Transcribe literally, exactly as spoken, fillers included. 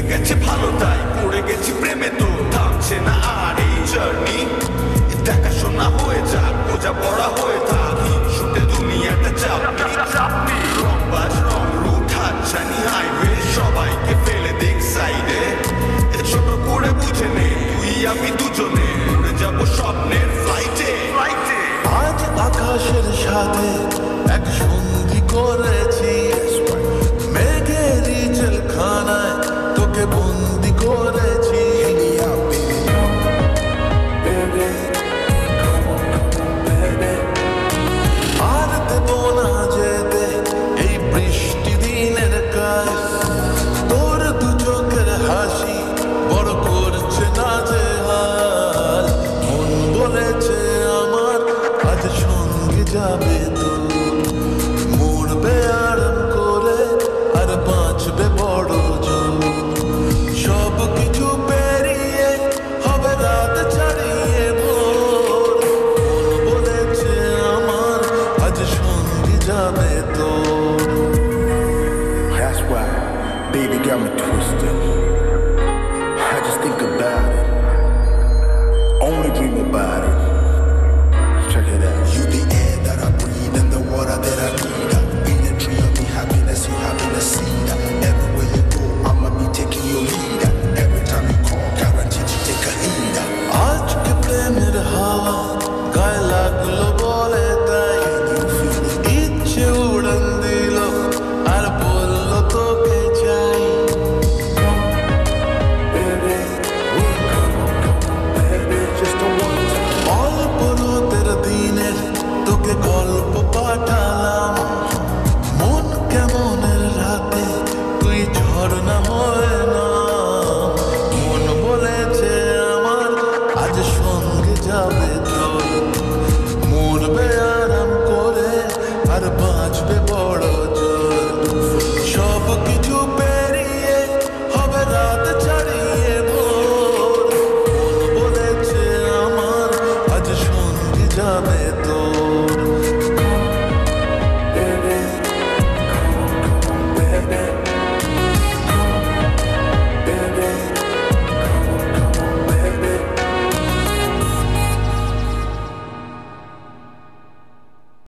গেছে ভালো তাই পড়ে গেছি প্রেমে তো থামছে না আর এই জার্নি দেখাশোনা হয়ে যাক বোঝা পড়া হয়ে থাকি শুতে দুনিয়াটা চাপনি রং বাজ রং রুট হাতছানি হাইওয়ে সবাইকে ফেলে দেখ সাইডে ছোট করে বুঝে নে তুই আমি দুজনে উড়ে যাবো স্বপ্নের ফ্লাইটে ফ্লাইটে আজ আকাশের সাথে এক সন্ধি করেছি মেঘেরই জেলখানায় তোকে বন্দি করেছি আর দেব না যেতে এই বৃষ্টি দিনের কাজ তোর দু চোখের হাসি বড় করছে না যে হাল মন বলেছে আমার আজ সঙ্গে যাবে তো মরবে আরাম করে আর বাঁচবে বড় জোর সব কিছু পেরিয়ে হবে রাত ছাড়িয়ে ভোর মন বলেছে আমার আজ সঙ্গে যাবে তো That's why baby got me twisted. I just think about it, only dream about it. Check it out. You the air that I breathe and the water that I need. In the tree of me happiness, you having a seed. Everywhere you go, I'ma be taking your lead. Every time you call, guaranteed you take a heed. আজকে প্রেমের হাওয়া গায়ে লাগলো বলে তাই ইচ্ছে উড়ান দিল আর বলল তোকে চাই অল্প রাতের দিনের তোকে গল্প পাঠালাম মন কেমনের রাতে তুই ঝর্ণা হয় না মন বলেছে আমার আজ সঙ্গে যাবে তোর মরবে আরাম করে আর বাঁচবে বড় জোর সব কিছু পেরিয়ে হবে রাত ছাড়িয়ে ভোর মন বলেছে আমার আজ সঙ্গে যাবে